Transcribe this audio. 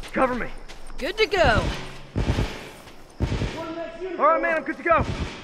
Cover me. Good to go. All right, man, I'm good to go.